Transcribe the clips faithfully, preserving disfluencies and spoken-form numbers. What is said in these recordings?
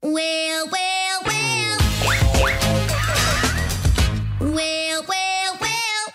Well, well, well. Well, well, well.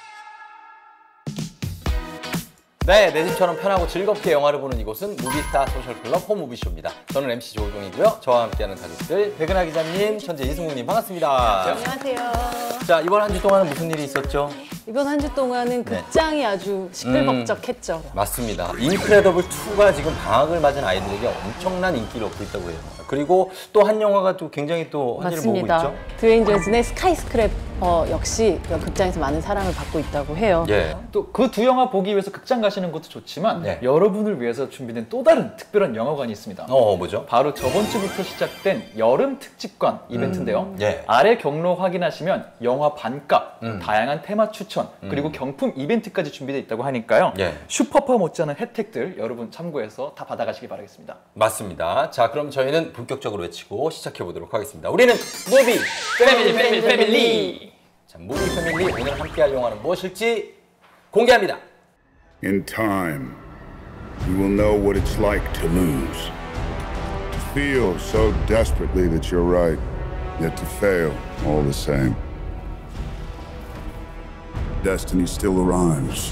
네, 내 집처럼 편하고 즐겁게 영화를 보는 이곳은 무비스타 소셜클럽 홈무비쇼입니다. 저는 엠씨 조우종이고요. 저와 함께하는 가족들 백은하 기자님, 천재 이승우님 반갑습니다. 안녕하세요. 자, 이번 한 주 동안은 무슨 일이 있었죠? 이번 한 주 동안은 네. 극장이 아주 시끌벅적했죠. 음, 맞습니다. 인크레더블 투가 지금 방학을 맞은 아이들에게 엄청난 인기를 얻고 있다고 해요. 그리고 또 한 영화가 또 굉장히 또 화제를 모으고 있죠. 드웨인 존슨의 스카이스크래퍼 역시 극장에서 많은 사랑을 받고 있다고 해요. 예. 또 그 두 영화 보기 위해서 극장 가시는 것도 좋지만 네. 여러분을 위해서 준비된 또 다른 특별한 영화관이 있습니다. 어, 뭐죠? 바로 저번 주부터 시작된 여름 특집관 이벤트인데요. 음, 예. 아래 경로 확인하시면 영화 반값, 음. 다양한 테마 추천, 그리고 경품 이벤트까지 준비되어 있다고 하니까요. 예. 슈퍼파 못지않은 혜택들 여러분 참고해서 다 받아가시기 바라겠습니다. 맞습니다. 자, 그럼 저희는 본격적으로 외치고 시작해 보도록 하겠습니다. 우리는 무비 패밀리 패밀리 패밀리. 자, 무비 패밀리 오늘 함께할 영화는 무엇일지 공개합니다. In time, you will know what it's like to lose. To feel so desperately that you're right, yet to fail all the same. Destiny still arrives.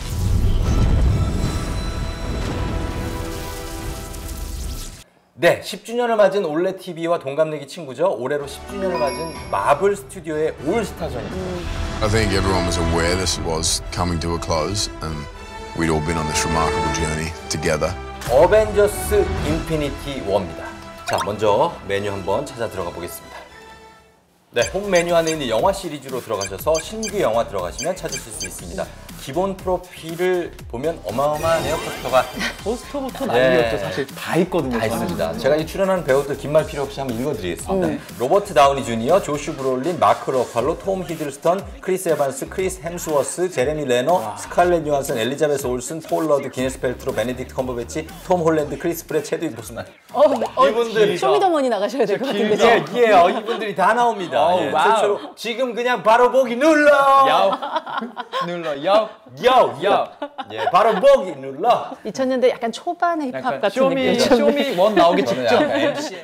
네, 십 주년을 맞은 올레티비와 동갑내기 친구죠. 올해로 십 주년을 맞은 마블 스튜디오의 올스타전입니다. I think everyone was aware this was coming to a close, and we'd all been on this remarkable journey together. 어벤져스 인피니티 워입니다. 자, 먼저 메뉴 한번 찾아 들어가 보겠습니다. 네, 홈 메뉴 안에 있는 영화 시리즈로 들어가셔서 신규 영화 들어가시면 찾으실 수 있습니다. 기본 프로필을 보면 어마어마하네요, 포스터가. 포스터부터 네. 난리였죠. 사실 다 있거든요. 다 있습니다. 제가 이 출연하는 배우들 긴 말 필요 없이 한번 읽어드리겠습니다. 네. 로버트 다우니 주니어, 조슈 브롤린, 마크 러팔로, 톰 히들스턴, 크리스 에반스, 크리스 햄스워스, 제레미 레너, 스칼렛 요한슨, 엘리자베스 올슨, 폴 러드, 기네스 펠트로, 베네딕트 컴버배치, 톰 홀랜드, 크리스 프렛, 체드윅 보스만. 어, 어, 이분들 쇼미더머니 나가셔야 될 것 같은데. 예, 예, 어, 이분들이 다 나옵니다. 오, 예, 와우. 최초로 지금 그냥 바로 보기 눌러. 야우 눌러 야우 야우, 야우. 예, 바로 보기 눌러. 이천 년대 약간 초반의 힙합 약간 같은 쇼미 느낌이죠. 쇼미 원 나오기 저는 직전. 약간 엠씨엠.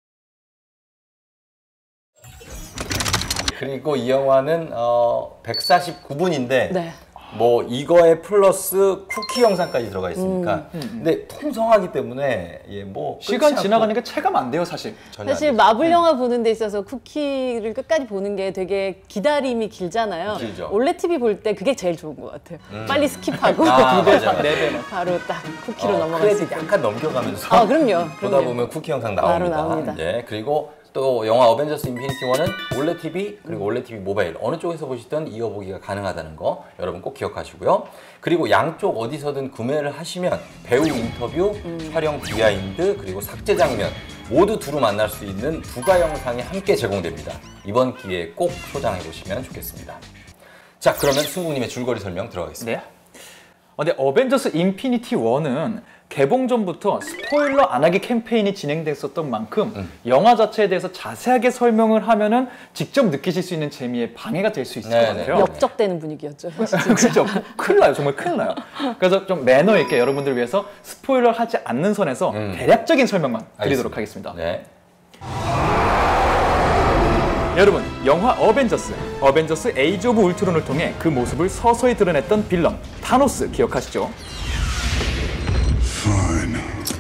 그리고 이 영화는 어, 백사십구 분인데 네. 뭐 이거에 플러스 쿠키 영상까지 들어가 있으니까 근데 통성하기 때문에 예, 뭐 시간 끝이 지나가니까 체감 안 돼요, 사실. 전혀 안 사실 되죠. 마블 영화 보는 데 있어서 쿠키를 끝까지 보는 게 되게 기다림이 길잖아요. 길죠. 올레 티비 볼 때 그게 제일 좋은 것 같아요. 빨리 스킵하고 아, 두 배, 맞아, 맞아. 네 배만. 바로 딱 쿠키로 어, 넘어갈 수 크레딧 있다. 약간 넘겨가면서 아, 그럼요. 보다 그럼요. 보면 쿠키 영상 바로 나옵니다. 나옵니다. 예, 그리고 또 영화 어벤져스 인피니티 워는 올레 티비 그리고 올레 티비 모바일 어느 쪽에서 보시든 이어보기가 가능하다는 거 여러분 꼭 기억하시고요. 그리고 양쪽 어디서든 구매를 하시면 배우 인터뷰, 촬영 비하인드 그리고 삭제 장면 모두 두루 만날 수 있는 부가 영상이 함께 제공됩니다. 이번 기회에 꼭 소장해 보시면 좋겠습니다. 자, 그러면 승국님의 줄거리 설명 들어가겠습니다. 네. 어, 근데 어벤져스 인피니티 워는 개봉 전부터 스포일러 안 하기 캠페인이 진행됐었던 만큼 음. 영화 자체에 대해서 자세하게 설명을 하면은 직접 느끼실 수 있는 재미에 방해가 될 수 있을 네, 것 네. 같아요. 역적되는 분위기였죠. 그렇죠. 큰일 나요. 정말 큰일 나요. 그래서 좀 매너 있게 여러분들을 위해서 스포일러 하지 않는 선에서 음. 대략적인 설명만 드리도록 알겠습니다. 하겠습니다. 네. 여러분, 영화 어벤져스, 어벤져스 에이지 오브 울트론을 통해 그 모습을 서서히 드러냈던 빌런 타노스 기억하시죠? Fine.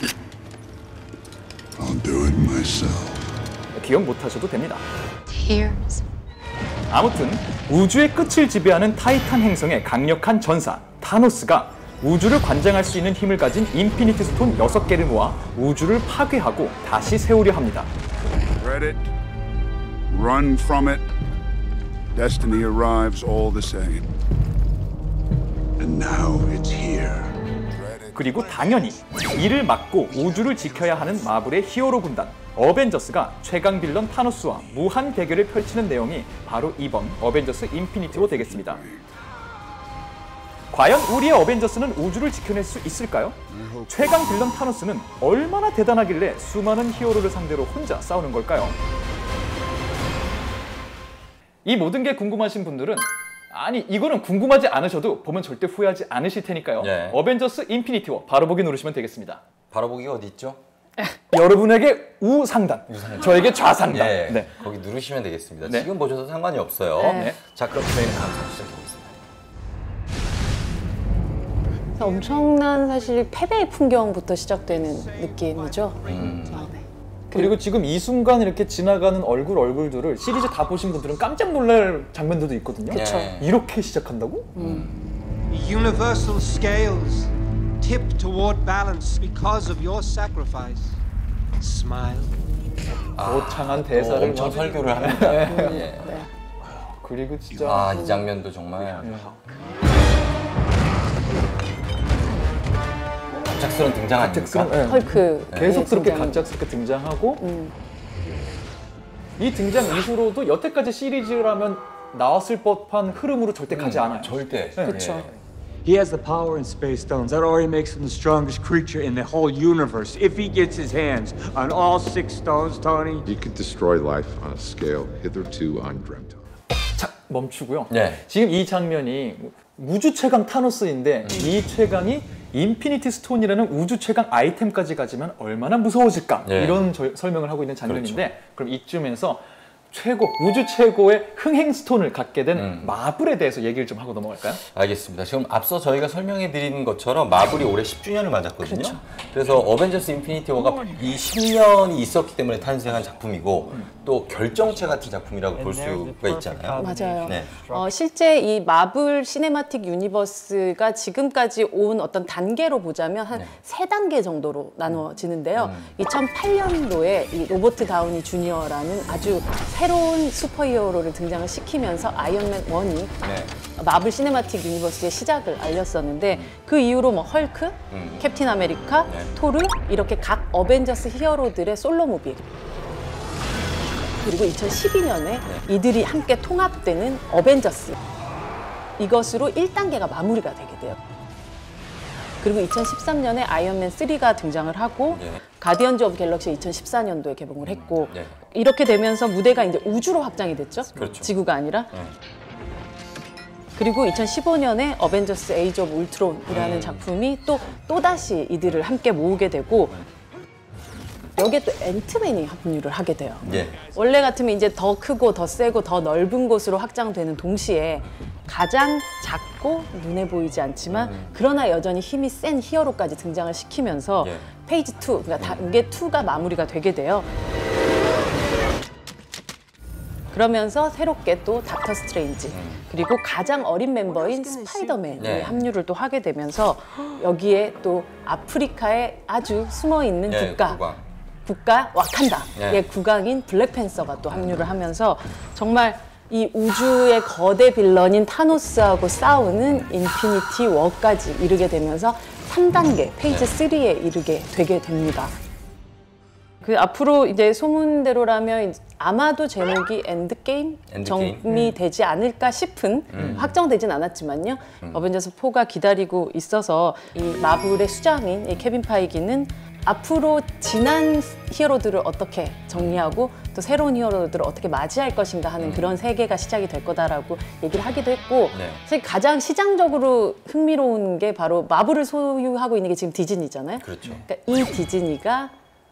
I'll do it myself. 기억 못하셔도 됩니다. Tears. 아무튼 우주의 끝을 지배하는 타이탄 행성의 강력한 전사 타노스가 우주를 관장할 수 있는 힘을 가진 인피니티 스톤 여섯 개를 모아 우주를 파괴하고 다시 세우려 합니다. Dread it. Run from it. Destiny arrives all the same. And now it's here. 그리고 당연히 이를 막고 우주를 지켜야 하는 마블의 히어로 군단 어벤져스가 최강 빌런 타노스와 무한 대결을 펼치는 내용이 바로 이번 어벤져스 인피니티 워 되겠습니다. 과연 우리의 어벤져스는 우주를 지켜낼 수 있을까요? 최강 빌런 타노스는 얼마나 대단하길래 수많은 히어로를 상대로 혼자 싸우는 걸까요? 이 모든 게 궁금하신 분들은 아니 이거는 궁금하지 않으셔도 보면 절대 후회하지 않으실 테니까요. 네. 어벤져스 인피니티 워 바로 보기 누르시면 되겠습니다. 바로 보기가 어디 있죠? 여러분에게 우상단, 우상단. 저에게 좌상단. 예, 네. 거기 누르시면 되겠습니다. 네. 지금 보셔도 상관이 없어요. 네. 자, 그럼 저희는 다음 사진 시작해보겠습니다. 엄청난 사실 패배의 풍경부터 시작되는 느낌이죠. 음. 아, 네. 그리고 지금 이 순간 이렇게 지나가는 얼굴 얼굴들을 시리즈 다 보신 분들은 깜짝 놀랄 장면들도 있거든요. 그쵸. 이렇게 시작한다고? The universal scales tip toward balance because of your sacrifice. Smile. 거창한 또 대사를 엄청 막- 설교를 합니다. 예. 그리고 진짜 아, 이 장면도 정말 갑작스런 등장 아닙니까? 갑작스런, 예. 헐크 계속스럽게 네, 등장. 갑작스럽게 등장하고 음. 이 등장 이후로도 여태까지 시리즈라면 나왔을 법한 흐름으로 절대 가지 않아요. 절대. 그쵸. He has the power in space stones. That already makes him the strongest creature in the whole universe. If he gets his hands on all six stones, Tony. He could destroy life on a scale hitherto undreamt of. 자, 멈추고요. 네. 지금 이 장면이 우주 최강 타노스인데 이 최강이 인피니티 스톤이라는 우주 최강 아이템까지 가지면 얼마나 무서워질까 네. 이런 저- 설명을 하고 있는 장면인데 그럼 이쯤에서 최고 우주 최고의 흥행 스톤을 갖게 된 음. 마블에 대해서 얘기를 좀 하고 넘어갈까요? 알겠습니다. 지금 앞서 저희가 설명해 드린 것처럼 마블이 올해 십 주년을 맞았거든요. 그래서 어벤져스 인피니티 워가 이 십 년이 있었기 때문에 탄생한 작품이고 또 결정체 같은 작품이라고 볼 수가 있잖아요. 맞아요. 네. 어, 실제 이 마블 시네마틱 유니버스가 지금까지 온 어떤 단계로 보자면 한 세 단계 정도로 나누어지는데요. 이천팔 년도에 이 로버트 다우니 주니어라는 아주 새로운 슈퍼히어로를 등장을 시키면서 아이언맨 원이 네. 마블 시네마틱 유니버스의 시작을 알렸었는데 그 이후로 뭐 헐크, 음. 캡틴 아메리카, 네. 토르 이렇게 각 어벤져스 히어로들의 솔로 무비 그리고 이천십이 년에 이들이 함께 통합되는 어벤져스 이것으로 일 단계가 마무리가 되게 돼요. 그리고 이천십삼 년에 아이언맨 쓰리가 등장을 하고 네. 가디언즈 오브 갤럭시 이천십사 년도에 개봉을 했고 네. 이렇게 되면서 무대가 이제 우주로 확장이 됐죠. 그렇죠. 지구가 아니라. 네. 그리고 이천십오 년에 어벤져스 에이지 오브 울트론이라는 음. 작품이 또 또다시 이들을 함께 모으게 되고 여기에 또 앤트맨이 합류를 하게 돼요. 예. 원래 같으면 이제 더 크고 더 세고 더 넓은 곳으로 확장되는 동시에 가장 작고 눈에 보이지 않지만 음. 그러나 여전히 힘이 센 히어로까지 등장을 시키면서 예. 페이지 투, 그러니까 단계 투가 마무리가 되게 돼요. 그러면서 새롭게 또 닥터 스트레인지 그리고 가장 어린 멤버인 스파이더맨이 네. 합류를 또 하게 되면서 여기에 또 아프리카에 아주 숨어있는 네, 국가 국가. 국가 와칸다의 네. 국왕인 블랙팬서가 또 합류를 하면서 정말 이 우주의 거대 빌런인 타노스하고 싸우는 인피니티 워까지 이르게 되면서 삼 단계 페이지 쓰리에 이르게 되게 됩니다. 그 앞으로 이제 소문대로라면 아마도 제목이 엔드게임 엔드게임? 정이 되지 않을까 싶은 확정되진 않았지만요. 어벤져스 포가 기다리고 있어서 이 마블의 수장인 이 케빈 파이기는 앞으로 지난 히어로들을 어떻게 정리하고 또 새로운 히어로들을 어떻게 맞이할 것인가 하는 그런 세계가 시작이 될 거다라고 얘기를 하기도 했고 네. 사실 가장 시장적으로 흥미로운 게 바로 마블을 소유하고 있는 게 지금 디즈니잖아요. 그렇죠. 그러니까 이 디즈니가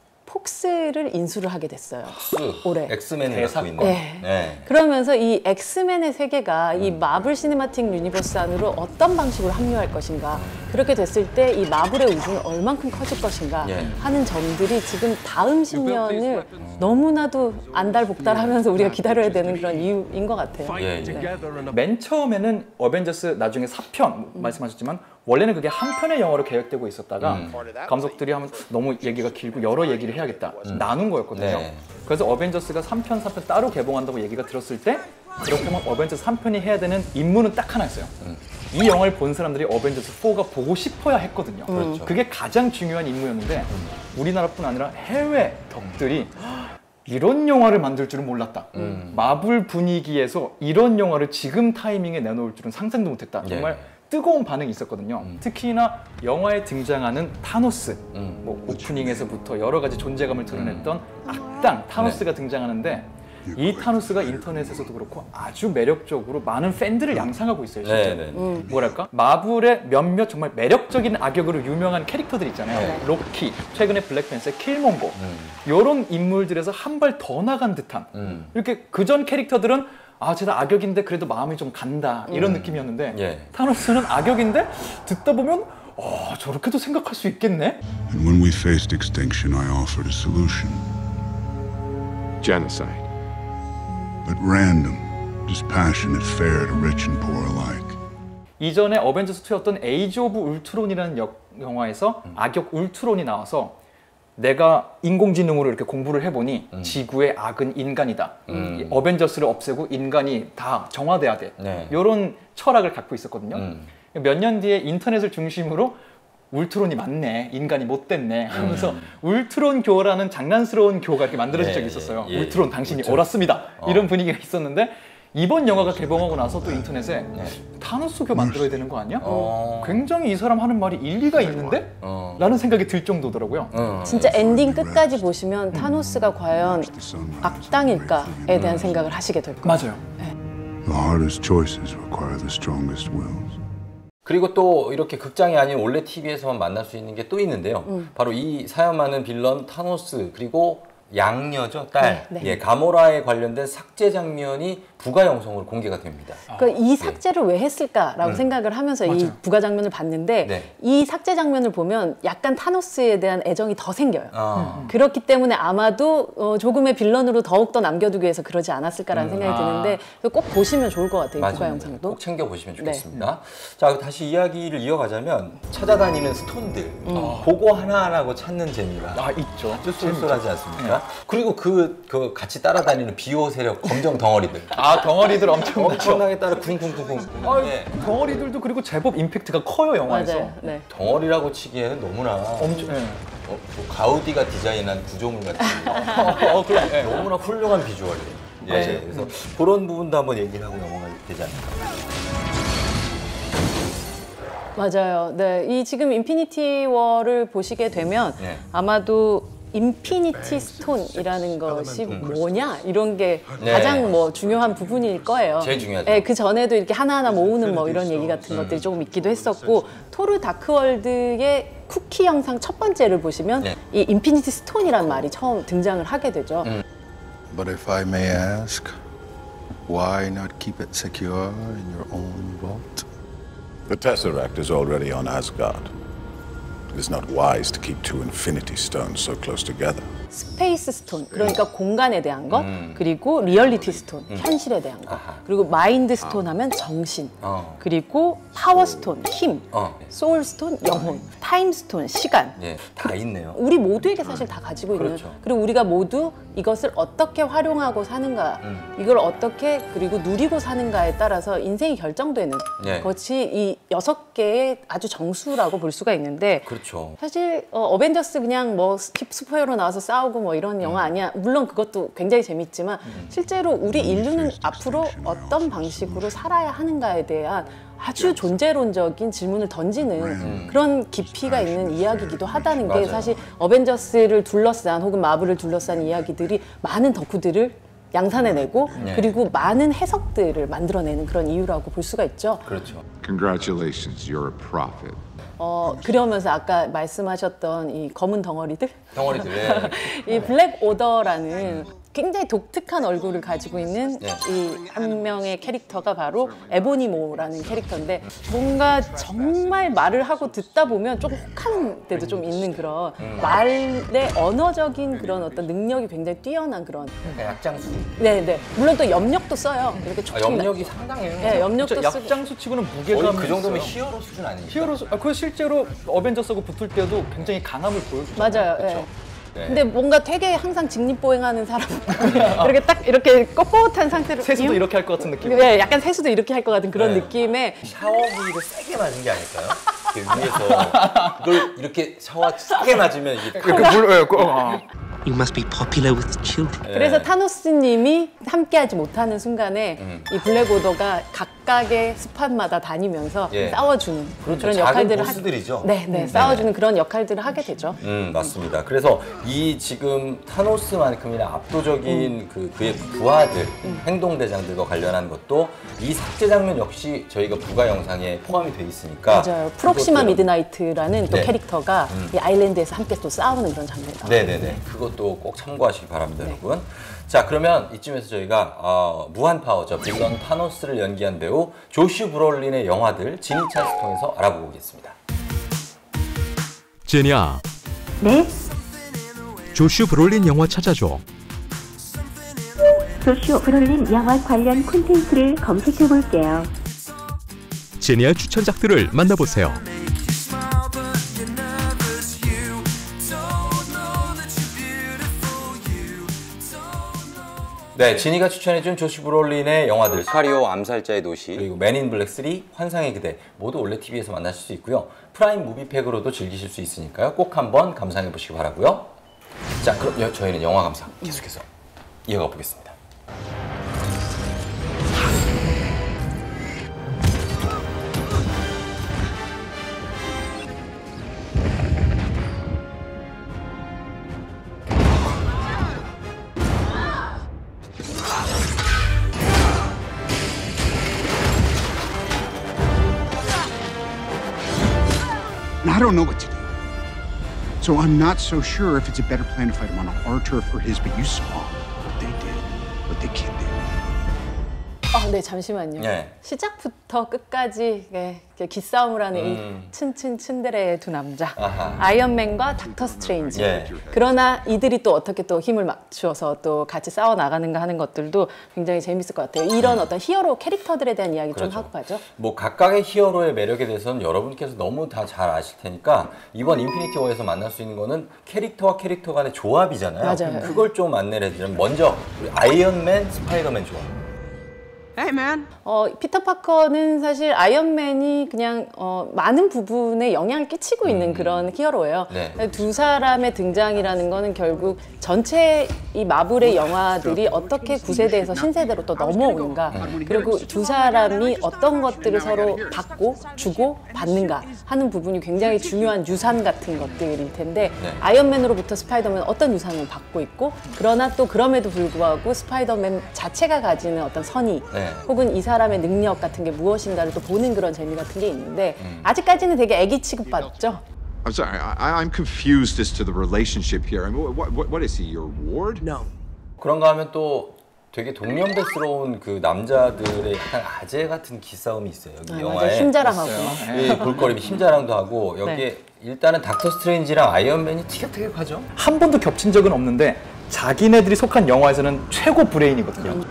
폭스를 인수를 하게 됐어요. 스, 올해. 엑스맨을 갖고 있는. 네. 네. 그러면서 이 엑스맨의 세계가 이 마블 시네마틱 유니버스 안으로 어떤 방식으로 합류할 것인가 그렇게 됐을 때 이 마블의 우주는 얼만큼 커질 것인가 예. 하는 점들이 지금 다음 십 년을 너무나도 안달복달하면서 우리가 기다려야 되는 그런 이유인 것 같아요. 예, 예. 네. 맨 처음에는 어벤져스 나중에 사 편 말씀하셨지만 원래는 그게 한 편의 영화로 계획되고 있었다가 음. 감독들이 하면 너무 얘기가 길고 여러 얘기를 해야겠다 나눈 거였거든요. 네. 그래서 어벤져스가 삼 편, 사 편 따로 개봉한다고 얘기가 들었을 때 그렇다면 어벤져스 삼 편이 해야 되는 임무는 딱 하나 있어요. 음. 이 영화를 본 사람들이 어벤져스 사가 보고 싶어야 했거든요. 그렇죠. 그게 가장 중요한 임무였는데 우리나라뿐 아니라 해외 덕들이 이런 영화를 만들 줄은 몰랐다. 음. 마블 분위기에서 이런 영화를 지금 타이밍에 내놓을 줄은 상상도 못했다. 정말 예. 뜨거운 반응이 있었거든요. 음. 특히나 영화에 등장하는 타노스, 음. 뭐 오프닝에서부터 여러 가지 존재감을 드러냈던 악당 타노스가 네. 등장하는데 이 타노스가 인터넷에서도 그렇고 아주 매력적으로 많은 팬들을 양상하고 있어요. 실제로. 네, 네. 음. 뭐랄까? 마블의 몇몇 정말 매력적인 악역으로 유명한 캐릭터들 있잖아요. 네. 로키, 최근에 블랙팬서의 킬몽고 음. 이런 인물들에서 한 발 더 나간 듯한 음. 이렇게 그전 캐릭터들은 아, 쟤는 악역인데 그래도 마음이 좀 간다 이런 음. 느낌이었는데 예. 타노스는 악역인데 듣다 보면 어, 저렇게도 생각할 수 있겠네? And when we faced extinction, I offered a solution. Genocide. But random, dispassionate, fair to rich and poor alike. 이전에 어벤져스 투였던 에이지 오브 울트론이라는 역, 영화에서 음. 악역 울트론이 나와서 내가 인공지능으로 이렇게 공부를 해보니 음. 지구의 악은 인간이다. 음. 이 어벤져스를 없애고 인간이 다 정화돼야 돼. 네. 이런 철학을 갖고 있었거든요. 음. 몇 년 뒤에 인터넷을 중심으로 울트론이 맞네, 인간이 못됐네 하면서 음. 울트론 교라는 장난스러운 교가 이렇게 만들어진 예, 적이 있었어요. 예, 예. 울트론 당신이 울트론. 옳았습니다. 어. 이런 분위기가 있었는데 이번 영화가 개봉하고 나서 또 인터넷에 네. 타노스 교 만들어야 되는 거 아니야? 어. 굉장히 이 사람 하는 말이 일리가 있는데? 어. 라는 생각이 들 정도더라고요. 어. 진짜 엔딩 끝까지 보시면 타노스가 과연 악당일까에 대한 생각을 하시게 될 거예요. 맞아요. The hardest choices require the strongest wills. 그리고 또 이렇게 극장이 아닌 올레 티비에서만 만날 수 있는 게 또 있는데요. 음. 바로 이 사연 많은 빌런 타노스 그리고 양녀죠, 딸. 네, 네. 예, 가모라에 관련된 삭제 장면이 부가 영상으로 공개가 됩니다. 그러니까 이 삭제를 왜 했을까라고 음. 생각을 하면서 이 맞아요. 부가 장면을 봤는데 네. 이 삭제 장면을 보면 약간 타노스에 대한 애정이 더 생겨요. 아. 그렇기 때문에 아마도 어, 조금의 빌런으로 더욱더 남겨두기 위해서 그러지 않았을까라는 음. 생각이 아. 드는데 꼭 보시면 좋을 것 같아요. 이 부가 맞아요. 영상도. 꼭 챙겨 보시면 네. 좋겠습니다. 자, 다시 이야기를 이어가자면 찾아다니는 스톤들 음. 보고 하나하나고 찾는 재미가 아, 있죠. 아주 쏠쏠하지 않습니까? 그리고 그, 그 같이 따라다니는 비호 세력 검정 덩어리들 아, 덩어리들 엄청 엄청나게 따라 쿵쿵쿵쿵. 아, 예. 덩어리들도 그리고 제법 임팩트가 커요, 영화에서. 맞아요. 네. 덩어리라고 치기에는 너무나 엄청, 예. 어, 뭐 가우디가 디자인한 구조물 같은 어, 그래. 예. 너무나 훌륭한 비주얼이에요. 예, 맞아요. 그래서 그런 부분도 한번 얘기를 하고 넘어가야 되지 않을까. 맞아요. 네, 이 지금 인피니티 워를 보시게 되면 네. 아마도 인피니티 스톤이라는 것이 뭐냐 이런 게 네. 가장 뭐 중요한 부분일 거예요. 제일 중요하죠. 네, 그 전에도 이렇게 하나하나 모으는 뭐 이런 얘기 같은 것들이 조금 있기도 했었고 토르 다크월드의 쿠키 영상 첫 번째를 보시면 네. 이 인피니티 스톤이라는 말이 처음 등장을 하게 되죠. 음. But if I may ask, why not keep it secure in your own vault? The Tesseract is already on Asgard. It is not wise to keep two Infinity Stones so close together. 스페이스 스톤, 그러니까 공간에 대한 것, 음. 그리고 리얼리티 스톤, 현실에 대한 것, 아하. 그리고 마인드 스톤 하면 정신, 어. 그리고 파워 스톤, 힘, 어. 소울 스톤, 영혼, 타임 스톤, 시간. 예, 다 있네요. 우리 모두에게 사실 다 가지고 있는, 그렇죠. 그리고 우리가 모두 이것을 어떻게 활용하고 사는가, 음. 이걸 어떻게 그리고 누리고 사는가에 따라서 인생이 결정되는 네. 것이 이 여섯 개의 아주 정수라고 볼 수가 있는데 그렇죠. 사실 어, 어벤져스 그냥 뭐 스- 슈퍼히어로 나와서 싸우고 뭐 이런 영화 아니야. 물론 그것도 굉장히 재밌지만 실제로 우리 인류는 앞으로 어떤 방식으로 살아야 하는가에 대한 아주 존재론적인 질문을 던지는 그런 깊이가 있는 이야기이기도 하다는 게 맞아요. 사실 어벤져스를 둘러싼 혹은 마블을 둘러싼 이야기들이 많은 덕후들을 양산해내고 네. 그리고 많은 해석들을 만들어내는 그런 이유라고 볼 수가 있죠. 그렇죠. Congratulations, you're a prophet. 어, 그러면서 아까 말씀하셨던 이 검은 덩어리들 덩어리들. 예. 이 블랙 오더라는 굉장히 독특한 얼굴을 가지고 있는 네. 이 한 명의 캐릭터가 바로 에보니모라는 캐릭터인데 뭔가 정말 말을 하고 듣다 보면 조금 혹한 데도 좀 있는 그런 음. 말의 언어적인 그런 어떤 능력이 굉장히 뛰어난 그런 그러니까 약장수. 네네 물론 또 염력도 써요 이렇게 아, 촉촉 염력이 상당해요. 네 염력도 진짜 쓰고 약장수치고는 거의 무게감이 그 정도면 있어요. 히어로 수준 아닙니까? 히어로, 아, 그 실제로 어벤져스하고 붙을 때도 굉장히 강함을 보여주죠. 맞아요. 그렇죠. 예. 네. 근데 뭔가 되게 항상 직립보행하는 사람 이렇게 딱 이렇게 꼿꼿한 상태로 세수도 이- 이렇게 할 것 같은 느낌. 네, 약간 세수도 이렇게 할 것 같은 그런 네. 느낌의 샤워기를 세게 맞은 게 아닐까요? 이렇게 위에서 이걸 이렇게 샤워 세게 맞으면 이게 그 물, 예, 그, 아. You must be popular with children. 그래서 타노스님이 함께하지 못하는 순간에 음. 이 블랙 오더가 각 각각의 스팟마다 다니면서 예. 싸워주는 그렇죠. 그런 작은 역할들을 보스들이죠. 하... 네, 네, 음, 싸워주는 네네. 그런 역할들을 하게 되죠. 음, 맞습니다. 그래서 이 지금 타노스만큼이나 압도적인 음. 그 그의 부하들, 음. 행동대장들과 관련한 것도 이 삭제 장면 역시 저희가 부가 영상에 포함이 돼 있으니까. 맞아요. 프록시마 그것도- 미드나이트라는 또 네. 캐릭터가 음. 이 아일랜드에서 함께 또 싸우는 그런 장면이 나와요. 네네네. 그것도 꼭 참고하시기 바랍니다, 네. 여러분. 자, 그러면 이쯤에서 저희가 어, 무한 파워죠. 빌런 타노스를 연기한 배우 조슈 브롤린의 영화들 지니 찬스 통해서 알아보고 오겠습니다. 제니야, 네? 조슈 브롤린 영화 찾아줘. 조슈 브롤린 영화 관련 콘텐츠를 검색해 볼게요. 제니의 추천작들을 만나보세요. 네, 지니가 추천해준 조슈 브롤린의 영화들 시카리오 암살자의 도시 그리고 맨인 블랙 쓰리 환상의 그대 모두 올레티비에서 만나실 수 있고요. 프라임 무비팩으로도 즐기실 수 있으니까요. 꼭 한번 감상해 보시기 바라고요. 자, 그럼 여, 저희는 영화 감상 계속해서 이어가 보겠습니다. I don't know what to do. So I'm not so sure if it's a better plan to fight him on our turf or his, but you saw what they did, what they can do. 아, 네, 잠시만요. 네. 시작부터 끝까지 네, 이렇게 기싸움을 하는 음. 이 츤츤 츤데레의 두 남자. 아하. 아이언맨과 닥터 스트레인지. 예. 그러나 이들이 또 어떻게 또 힘을 맞추어서 또 같이 싸워 나가는가 하는 것들도 굉장히 재밌을 것 같아요. 이런 어떤 히어로 캐릭터들에 대한 이야기 그렇죠. 좀 하고 가죠. 뭐 각각의 히어로의 매력에 대해서는 여러분께서 너무 다 잘 아실 테니까 이번 인피니티 워에서 만날 수 있는 거는 캐릭터와 캐릭터 간의 조합이잖아요. 맞아요. 그걸 좀 안내를 해드리면 먼저 우리 아이언맨, 스파이더맨 조합. Hey man. 어, 피터 파커는 사실 아이언맨이 그냥 어, 많은 부분에 영향을 끼치고 있는 음. 그런 히어로예요. 네. 두 사람의 등장이라는 거는 결국 전체 이 마블의 영화들이 어떻게 구세대에서 신세대로 또 넘어오는가, 그리고 두 사람이 어떤 것들을 서로 받고 주고 받는가 하는 부분이 굉장히 중요한 유산 같은 것들일 텐데 네. 아이언맨으로부터 스파이더맨은 어떤 유산을 받고 있고, 그러나 또 그럼에도 불구하고 스파이더맨 자체가 가지는 어떤 선의 네. 혹은 이 사람의 능력 같은 게 무엇인가를 또 보는 그런 재미 같은 게 있는데 아직까지는 되게 애기 취급받죠. I'm sorry, I, I'm confused as to the relationship here. I mean, what, what, what is he, your ward? No. 그런가 하면 또 되게 동년배스러운 그 남자들의 약간 아재 같은 기싸움이 있어요. 여기 아, 영화에. 맞아요. 힘자랑하고 막. 예, 볼거리 힘자랑도 하고 여기에 네. 일단은 닥터 스트레인지랑 아이언맨이 티격태격하죠. 한 번도 겹친 적은 없는데 자기네들이 속한 영화에서는 최고 브레인이거든요.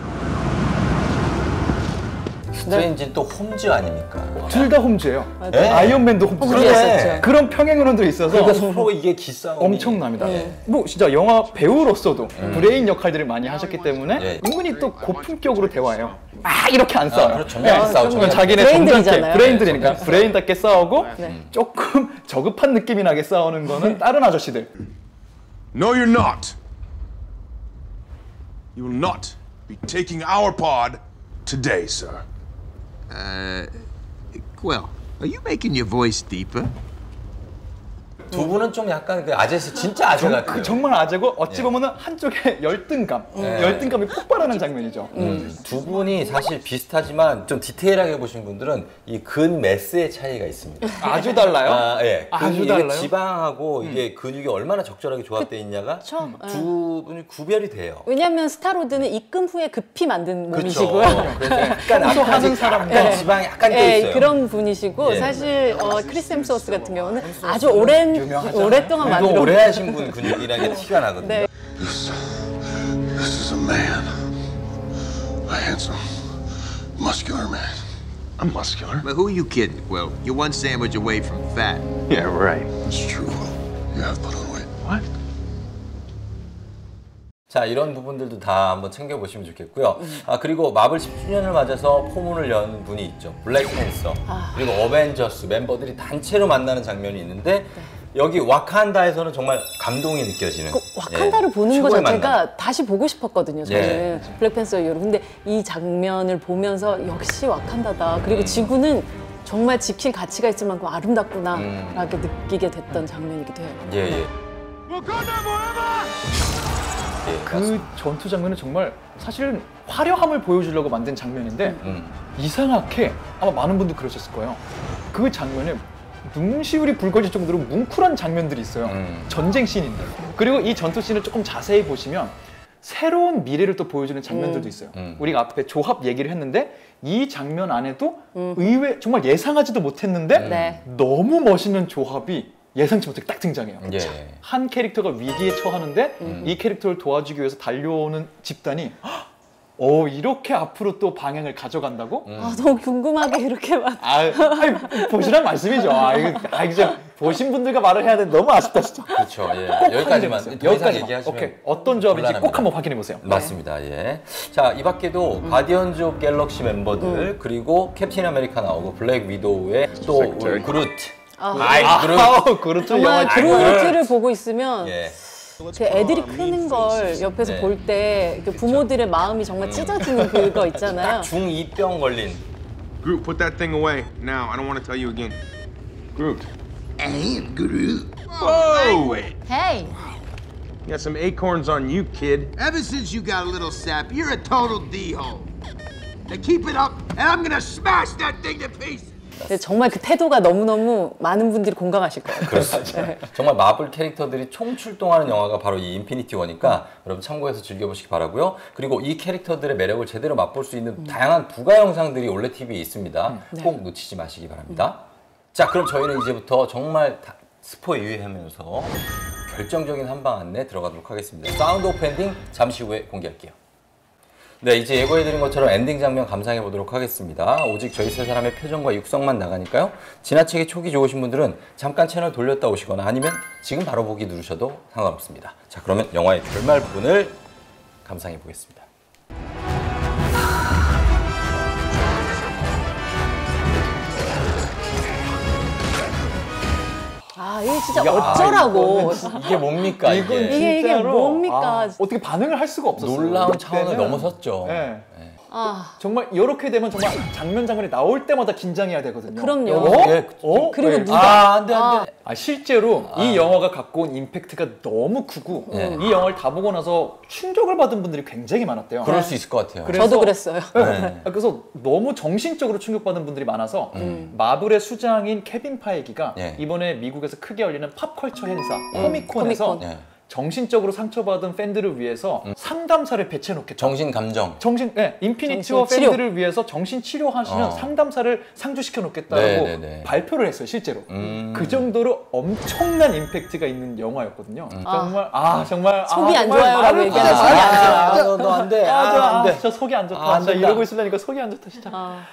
스트레인지는 또 홈즈 아닙니까? 둘 다 홈즈예요. 네. 아이언맨도 홈즈. 홈즈였었죠. 그런 평행으로도 있어서 그러니까 서로 이게 기싸움이 엄청납니다. 네. 뭐 진짜 영화 배우로서도 음. 브레인 역할들을 많이 하셨기 때문에 네. 은근히 또 고품격으로 대화해요. 아 이렇게 안 싸워요. 그렇죠. 정면에서 싸우죠. 그건 자기네 브레인들이잖아요. 점잖게 브레인들이니까 네, 브레인답게 싸우고 네. 조금 저급한 느낌이 나게 싸우는 거는 다른 아저씨들. No, you're not. You will not be taking our pod today, sir. Uh, well, are you making your voice deeper? 두 분은 좀 약간 그 아재스 진짜 아재 정, 같아요. 그 정말 아재고 어찌 예. 보면은 한쪽에 열등감, 네. 열등감이 폭발하는 장면이죠. 음, 두 분이 사실 비슷하지만 좀 디테일하게 보신 분들은 이 근 매스의 차이가 있습니다. 아주 달라요? 아, 예. 아주 근육이 달라요? 지방하고 음. 이게 근육이 얼마나 적절하게 조합되어 있냐가 그쵸. 두 분이 구별이 돼요. 왜냐하면 스타로드는 입금 후에 급히 만든 그렇죠. 몸이시고요. 그래서 약간 평소 하는 앞까지 사람과 약간 지방이 약간 예, 껴있어요. 그런 분이시고 예. 사실 어, 크리스 햄스워스 같은 경우는 아주 오랜 오랫동안 운동 만들어 오래 하신 분 근육이라는 게 티가 나거든요. 네. This, this is a man. A handsome, muscular man. I'm muscular. But who are you kidding? Well, you're one sandwich away from fat. Yeah, right. It's true. You have put on weight. What? 자, 이런 부분들도 다 한번 챙겨보시면 좋겠고요. 아, 그리고 마블 십 주년을 맞아서 포문을 연 분이 있죠. 블랙팬서, 아. 그리고 어벤져스 멤버들이 단체로 만나는 장면이 있는데 여기 와칸다에서는 정말 감동이 느껴지는. 그 와칸다를 예, 보는 것 최고의 자체가 만남. 다시 보고 싶었거든요. 저는 예. 블랙팬서 이후로. 근데 이 장면을 보면서 역시 와칸다다. 그리고 지구는 정말 지킬 가치가 있을 만큼 아름답구나 음. 라고 느끼게 됐던 장면이기도 해요. 예, 예. 예, 그 맞습니다. 전투 장면은 정말 사실은 화려함을 보여주려고 만든 장면인데 음. 이상하게 아마 많은 분들 그러셨을 거예요. 그 장면에 눈시울이 붉어질 정도로 뭉클한 장면들이 있어요. 음. 전쟁 씬인데. 그리고 이 전투 씬을 조금 자세히 보시면 새로운 미래를 또 보여주는 장면들도 음. 있어요. 음. 우리가 앞에 조합 얘기를 했는데 이 장면 안에도 음. 의외 정말 예상하지도 못했는데 네. 너무 멋있는 조합이 예상치 못하게 딱 등장해요. 예. 한 캐릭터가 위기에 처하는데 음. 이 캐릭터를 도와주기 위해서 달려오는 집단이 어 이렇게 앞으로 또 방향을 가져간다고? 음. 아, 너무 궁금하게 이렇게 막. 아, 아니, 보시란 말씀이죠. 아, 이거, 아, 이거 진짜 보신 분들과 말을 해야 되는데 너무 아쉽다, 진짜. 그렇죠. 예. 꼭 여기까지만. 확인해보세요. 더 이상 여기까지만. 얘기하시면 오케이. 어떤 조합인지 꼭 곤란합니다. 한번 확인해 보세요. 맞습니다. 예. 자, 이 밖에도 음. 가디언즈 오브 갤럭시 멤버들 그리고 캡틴 아메리카 나오고 블랙 위도우의 또 우리 그루트. 아, 아이, 그루트. 아우, 그루트 정말 영화 그루트를 보고 있으면 예. 그 애들이 크는 걸 옆에서 네. 볼 때 부모들의 마음이 정말 찢어지는 그거 있잖아요. 중이병 걸린. Groot, put that thing away now. I don't want to tell you again. Groot. I am Groot. Whoa! Hey. You got some acorns on you, kid. Ever since you got a little sap, you're a total D-hole. Now keep it up, and I'm gonna smash that thing to pieces. 근데 정말 그 태도가 너무너무 많은 분들이 공감하실 거예요. 그렇습니다. 네. 정말 마블 캐릭터들이 총출동하는 영화가 바로 이 인피니티 워니까 여러분 참고해서 즐겨보시기 바라고요. 그리고 이 캐릭터들의 매력을 제대로 맛볼 수 있는 다양한 부가 영상들이 올레 티비에 있습니다. 네. 꼭 놓치지 마시기 바랍니다. 자, 그럼 저희는 이제부터 정말 다 스포 유의하면서 결정적인 한방 안내 들어가도록 하겠습니다. 사운드 오프 엔딩 잠시 후에 공개할게요. 네, 이제 예고해드린 것처럼 엔딩 장면 감상해 보도록 하겠습니다. 오직 저희 세 사람의 표정과 육성만 나가니까요. 지나치게 촉이 좋으신 분들은 잠깐 채널 돌렸다 오시거나 아니면 지금 바로 보기 누르셔도 상관없습니다. 자, 그러면 영화의 결말 부분을 감상해 보겠습니다. 아, 이게 진짜 야, 어쩌라고. 이거는 이게 뭡니까 이게? 이게, 이게 뭡니까? 아, 어떻게 반응을 할 수가 없었어요. 놀라운 차원을 그때는. 넘어섰죠. 네. 아, 정말 이렇게 되면 정말 장면 장면이 나올 때마다 긴장해야 되거든요. 그럼요. 어? 예, 어? 그리고 네. 누가- 아, 안 돼, 안 돼. 아, 실제로 이 영화가 갖고 온 임팩트가 너무 크고 네. 이 영화를 다 보고 나서 충격을 받은 분들이 굉장히 많았대요. 그럴 수 있을 것 같아요. 그래서- 저도 그랬어요. 네. 아, 그래서 너무 정신적으로 충격받은 분들이 많아서 음. 마블의 수장인 케빈 파이기가 네. 이번에 미국에서 크게 열리는 팝컬처 행사 코미콘에서 코미콘. 네. 정신적으로 상처받은 팬들을 위해서 상담사를 배치해놓겠다. 정신 감정. 정신, 네, 인피니티워 정신치료. 팬들을 위해서 정신 치료하시는 어. 상담사를 상주시켜 놓겠다고 네, 네, 네. 발표를 했어요, 실제로. 음. 그 정도로 엄청난 임팩트가 있는 영화였거든요. 정말 아 정말 속이 아, 안 정말 좋아요라고 말을- 얘기하는 아, 속이 안 좋아요. 아, 너, 너 안 돼. 아, 아, 저, 안 돼. 아, 저 속이 안 좋다. 아, 안 진짜 된다. 이러고 있으려니까 속이 안 좋다, 진짜. 아,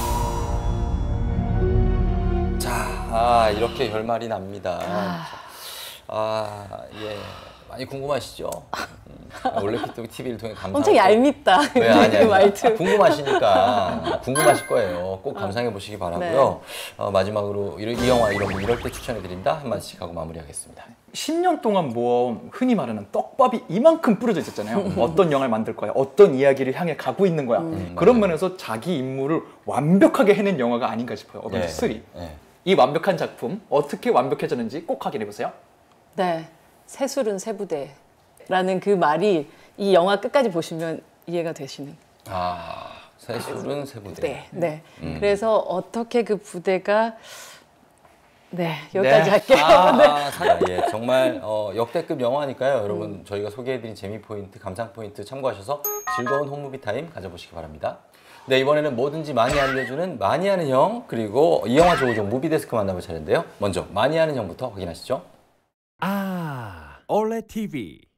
자, 아, 이렇게 결말이 납니다. 아, 예. 많이 궁금하시죠? 음, 올레피토 티비를 통해 감상. 엄청 얄밉다. 왜 아니 그 아니. 말투. 궁금하시니까 궁금하실 거예요. 꼭 감상해 보시기 바라고요. 네. 어, 마지막으로 이, 이 영화 이런 거 이럴 때 추천해 드린다 한 마디씩 하고 마무리하겠습니다. 십 년 동안 모아온 흔히 말하는 떡밥이 이만큼 뿌려져 있었잖아요. 어떤 영화를 만들 거야, 어떤 이야기를 향해 가고 있는 거야. 음, 그런 맞아요. 면에서 자기 임무를 완벽하게 해낸 영화가 아닌가 싶어요. 어벤져스 네. 쓰리. 네. 이 완벽한 작품 어떻게 완벽해졌는지 꼭 확인해 보세요. 네. 새술은 새부대라는 그 말이 이 영화 끝까지 보시면 이해가 되시는. 아, 새술은 새부대. 네. 네. 음. 그래서 어떻게 그 부대가 네, 여기까지 네. 할게요. 아, 네. 아, 예, 정말 어, 역대급 영화니까요. 여러분 저희가 소개해드린 재미 포인트, 감상 포인트 참고하셔서 즐거운 홈무비 타임 가져보시기 바랍니다. 네, 이번에는 뭐든지 많이 알려주는 많이 하는 형, 그리고 이 영화 조우종 무비데스크 만나볼 차례인데요. 먼저 많이 하는 형부터 확인하시죠. 아, 올레 티비.